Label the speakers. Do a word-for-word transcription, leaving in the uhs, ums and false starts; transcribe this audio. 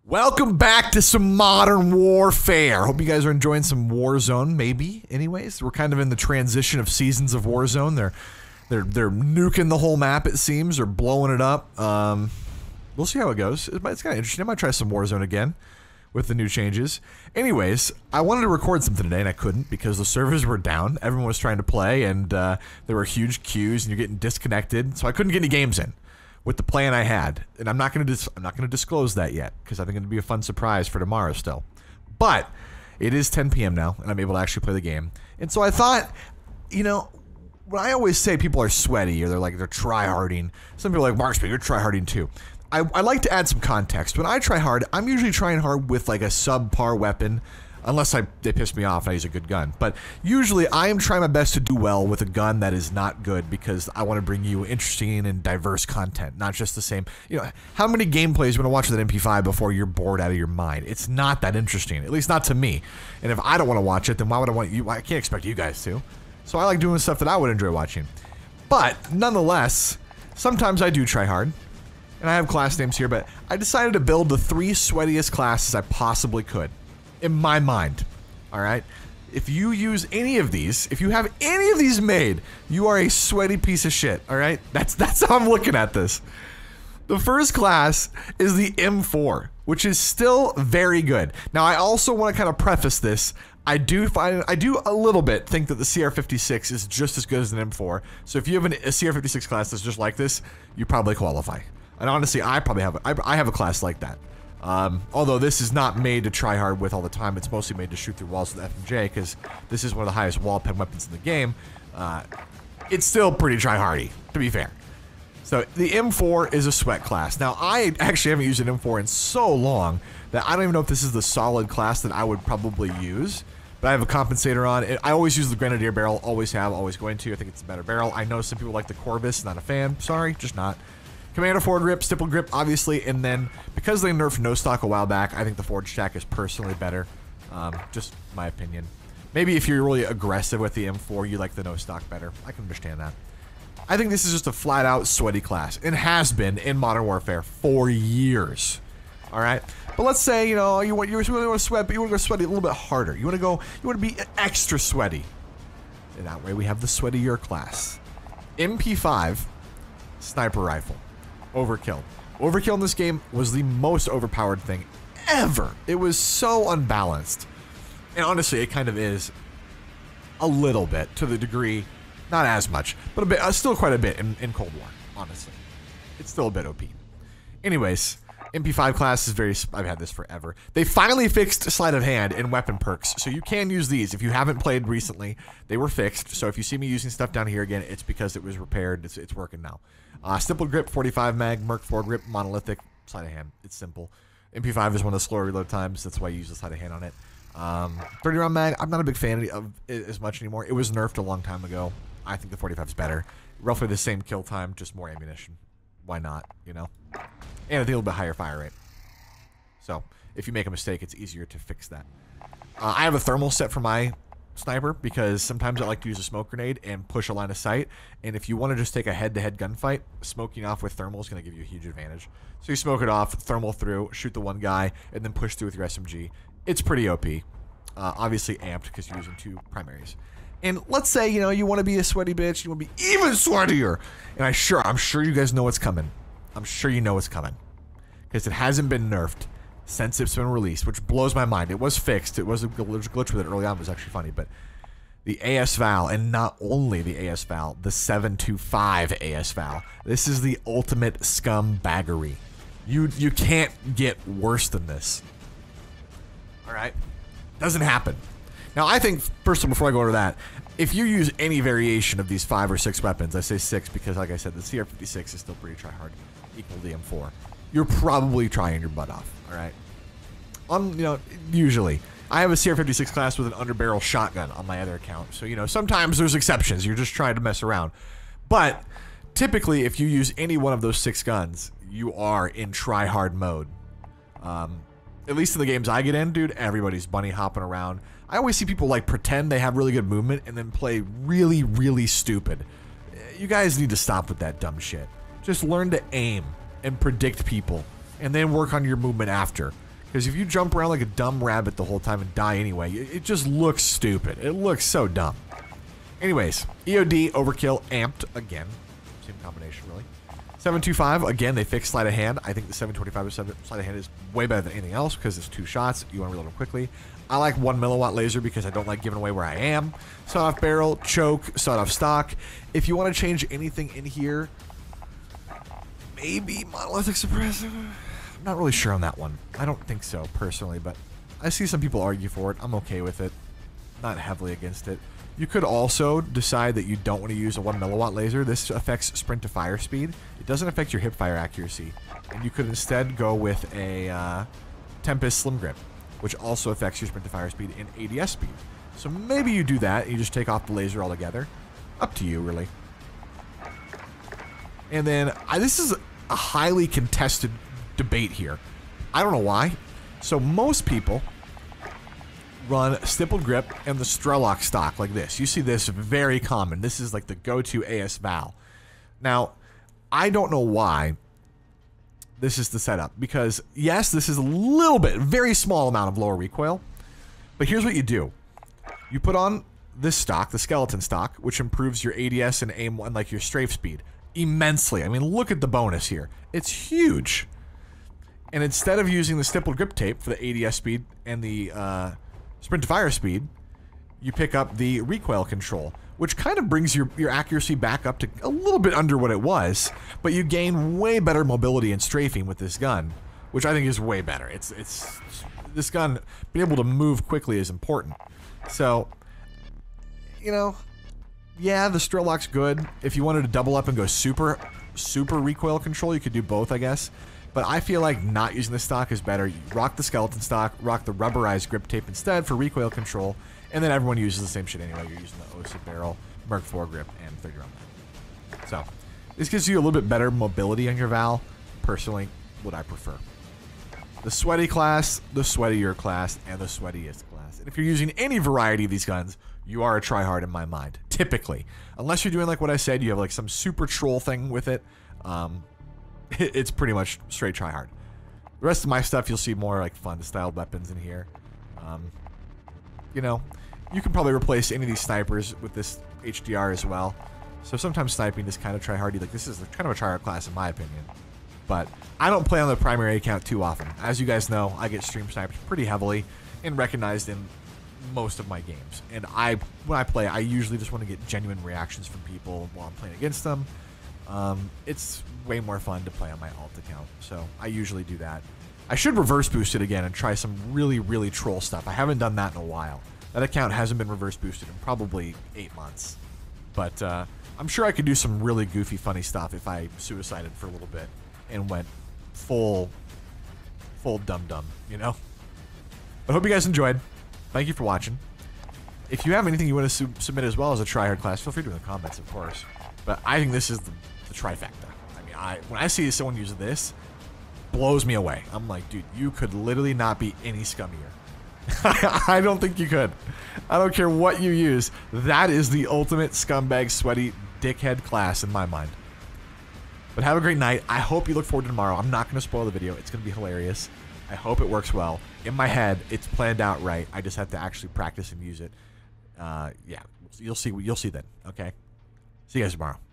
Speaker 1: Welcome back to some Modern Warfare. Hope you guys are enjoying some Warzone, maybe, anyways. We're kind of in the transition of seasons of Warzone. They're they're they're nuking the whole map, it seems. They're blowing it up. Um, we'll see how it goes. It's, it's kind of interesting. I might try some Warzone again with the new changes. Anyways, I wanted to record something today, and I couldn't because the servers were down. Everyone was trying to play, and uh, there were huge queues, and you're getting disconnected, so I couldn't get any games in with the plan I had, and I'm not going to I'm not going to disclose that yet because I think it'll be a fun surprise for tomorrow still. But it is ten P M now, and I'm able to actually play the game. And so I thought, you know, when I always say people are sweaty or they're like they're tryharding, some people are like, Marksman, you're tryharding too. I, I like to add some context. When I try hard, I'm usually trying hard with like a subpar weapon. Unless I, they piss me off and I use a good gun. But usually I am trying my best to do well with a gun that is not good because I want to bring you interesting and diverse content, not just the same. You know, how many gameplays you want to watch with an M P five before you're bored out of your mind? It's not that interesting, at least not to me. And if I don't want to watch it, then why would I want you? I can't expect you guys to. So I like doing stuff that I would enjoy watching. But nonetheless, sometimes I do try hard. And I have class names here, but I decided to build the three sweatiest classes I possibly could. In my mind, all right? If you use any of these, if you have any of these made, you are a sweaty piece of shit, all right? That's that's how I'm looking at this. The first class is the M four, which is still very good. Now, I also want to kind of preface this. I do find, I do a little bit think that the C R fifty-six is just as good as an M four. So if you have an, a C R fifty-six class that's just like this, you probably qualify. And honestly, I probably have, I, I have a class like that. Um, although this is not made to try hard with all the time, it's mostly made to shoot through walls with F M J because this is one of the highest wall pen weapons in the game. Uh, it's still pretty try-hardy, to be fair. So the M four is a sweat class. Now I actually haven't used an M four in so long that I don't even know if this is the solid class that I would probably use. But I have a compensator on. I always use the Grenadier barrel, always have, always going to. I think it's a better barrel. I know some people like the Corvus, not a fan. Sorry, just not. Commander foregrip, stipple grip, obviously, and then because they nerfed no stock a while back, I think the Forge Stack is personally better. Um, just my opinion. Maybe if you're really aggressive with the M four, you like the no stock better. I can understand that. I think this is just a flat out sweaty class. It has been in Modern Warfare for years. All right, but let's say you know you want you really want to sweat, but you want to go sweaty a little bit harder. You want to go, you want to be extra sweaty. And that way we have the sweatier class. M P five, sniper rifle. Overkill. Overkill in this game was the most overpowered thing ever. It was so unbalanced. And honestly, it kind of is a little bit to the degree, not as much, but a bit, uh, still quite a bit in, in Cold War, honestly. It's still a bit O P. Anyways, M P five class is very, I've had this forever. They finally fixed sleight of hand in weapon perks, so you can use these. If you haven't played recently, they were fixed. So if you see me using stuff down here again, it's because it was repaired. It's, it's working now. Uh, stipple grip, forty-five mag, Merc foregrip, monolithic, sleight of hand. It's simple. M P five is one of the slower reload times. That's why I use the sleight of hand on it. Um, thirty round mag, I'm not a big fan of it as much anymore. It was nerfed a long time ago. I think the forty-five is better. Roughly the same kill time, just more ammunition. Why not, you know? And I think a little bit higher fire rate. So, if you make a mistake, it's easier to fix that. Uh, I have a thermal set for my sniper because sometimes I like to use a smoke grenade and push a line of sight. And if you want to just take a head-to-head gunfight, smoking off with thermal is going to give you a huge advantage. So you smoke it off, thermal through, shoot the one guy, and then push through with your S M G. It's pretty O P. Uh, obviously amped because you're using two primaries. And let's say, you know, you want to be a sweaty bitch, you want to be even sweatier. And I sure, I'm sure you guys know what's coming. I'm sure you know what's coming. Because it hasn't been nerfed since it's been released, which blows my mind. It was fixed. It was a glitch with it early on. It was actually funny, but the A S Val, and not only the A S Val, the seven two five A S Val. This is the ultimate scumbaggery. You you can't get worse than this. All right, doesn't happen. Now I think first of all, before I go over that, if you use any variation of these five or six weapons, I say six because, like I said, the C R fifty-six is still pretty try hard, equal to the M four. You're probably trying your butt off, all right? Um, you know, usually. I have a C R fifty-six class with an underbarrel shotgun on my other account. So, you know, sometimes there's exceptions. You're just trying to mess around. But typically, if you use any one of those six guns, you are in try-hard mode. Um, at least in the games I get in, dude, everybody's bunny hopping around. I always see people, like, pretend they have really good movement and then play really, really stupid. You guys need to stop with that dumb shit. Just learn to aim and predict people and then work on your movement after. Because if you jump around like a dumb rabbit the whole time and die anyway, it, it just looks stupid. It looks so dumb. Anyways, E O D, Overkill, Amped, again. Same combination, really. seven two five, again, they fixed Sleight of Hand. I think the seven twenty-five Sleight of Hand is way better than anything else because it's two shots. You want to reload them quickly. I like one milliwatt laser because I don't like giving away where I am. Sawed-off barrel, choke, sawed-off stock. If you want to change anything in here, maybe monolithic suppressor. I'm not really sure on that one. I don't think so, personally, but I see some people argue for it. I'm okay with it. Not heavily against it. You could also decide that you don't want to use a one milliwatt laser. This affects sprint to fire speed. It doesn't affect your hip fire accuracy. And you could instead go with a uh, Tempest Slim Grip, which also affects your sprint to fire speed and A D S speed. So maybe you do that and you just take off the laser altogether. Up to you, really. And then, I, this is a highly contested debate here. I don't know why. So most people run Stippled Grip and the Strelok stock like this. You see this very common. This is like the go-to A S Val. Now, I don't know why this is the setup. Because, yes, this is a little bit, very small amount of lower recoil. But here's what you do. You put on this stock, the skeleton stock, which improves your A D S and aim and like your strafe speed immensely. I mean, look at the bonus here. It's huge. And instead of using the Stippled Grip Tape for the A D S speed and the uh, sprint to fire speed, you pick up the recoil control, which kind of brings your, your accuracy back up to a little bit under what it was, but you gain way better mobility and strafing with this gun, which I think is way better. It's, it's, this gun, being able to move quickly is important. So, you know, yeah, the Strelok's good. If you wanted to double up and go super, super recoil control, you could do both, I guess. But I feel like not using the stock is better. You rock the skeleton stock, rock the rubberized grip tape instead for recoil control, and then everyone uses the same shit anyway. You're using the O S I barrel, Merc four grip, and thirty round mag. So, this gives you a little bit better mobility on your Val. Personally, what I prefer. The sweaty class, the sweatier class, and the sweatiest class. And if you're using any variety of these guns, you are a tryhard in my mind. Typically. Unless you're doing like what I said, you have like some super troll thing with it. Um... It's pretty much straight try hard. The rest of my stuff, you'll see more like fun styled weapons in here. Um, you know, you can probably replace any of these snipers with this H D R as well. So sometimes sniping is kind of try hardy. Like this is kind of a try hard class in my opinion. But I don't play on the primary account too often. As you guys know, I get stream sniped pretty heavily and recognized in most of my games. And I, when I play, I usually just want to get genuine reactions from people while I'm playing against them. Um, it's way more fun to play on my alt account, so I usually do that. I should reverse boost it again and try some really, really troll stuff. I haven't done that in a while. That account hasn't been reverse boosted in probably eight months. But uh, I'm sure I could do some really goofy, funny stuff if I suicided for a little bit and went full, full dum-dum, you know? I hope you guys enjoyed. Thank you for watching. If you have anything you want to su submit as well as a tryhard class, feel free to in the comments, of course. But I think this is the, the trifecta. I mean, I when I see someone use this, blows me away. I'm like, dude, you could literally not be any scummier. I don't think you could. I don't care what you use. That is the ultimate scumbag, sweaty, dickhead class in my mind. But have a great night. I hope you look forward to tomorrow. I'm not going to spoil the video. It's going to be hilarious. I hope it works well. In my head, it's planned out right. I just have to actually practice and use it. Uh, yeah, you'll see. You'll see then. Okay. See you guys tomorrow.